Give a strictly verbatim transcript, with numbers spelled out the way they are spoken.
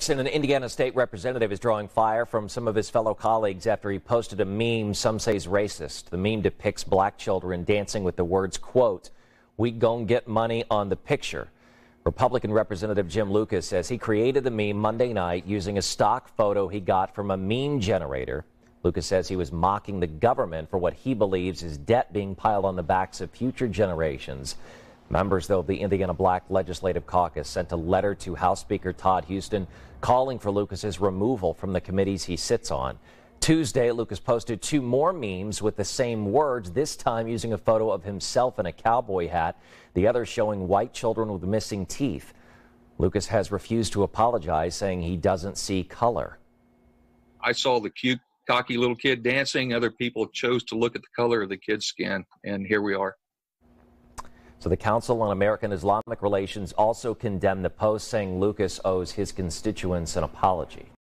And an Indiana state representative is drawing fire from some of his fellow colleagues after he posted a meme some say is racist. The meme depicts black children dancing with the words, quote, "We gon' get money on the picture." Republican Representative Jim Lucas says he created the meme Monday night using a stock photo he got from a meme generator. Lucas says he was mocking the government for what he believes is debt being piled on the backs of future generations. Members, though, of the Indiana Black Legislative Caucus sent a letter to House Speaker Todd Huston calling for Lucas's removal from the committees he sits on. Tuesday, Lucas posted two more memes with the same words, this time using a photo of himself in a cowboy hat, the other showing white children with missing teeth. Lucas has refused to apologize, saying he doesn't see color. I saw the cute, cocky little kid dancing. Other people chose to look at the color of the kid's skin, and here we are. So the Council on American Islamic Relations also condemned the post, saying Lucas owes his constituents an apology.